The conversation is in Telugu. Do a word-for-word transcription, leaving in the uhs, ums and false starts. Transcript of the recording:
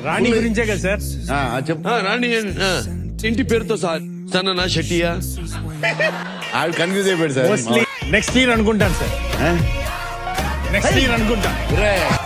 రాణి గురించే కదా సార్. చెప్పు. రాణి ఇంటి పేరుతో సార్ సన్న షెట్టియా ఆవిడ కన్ఫ్యూజ్ అయిపోయాడు సార్. నెక్స్ట్ ఇయర్ అనుకుంటాను సార్. నెక్స్ట్ ఇయర్ అనుకుంటా.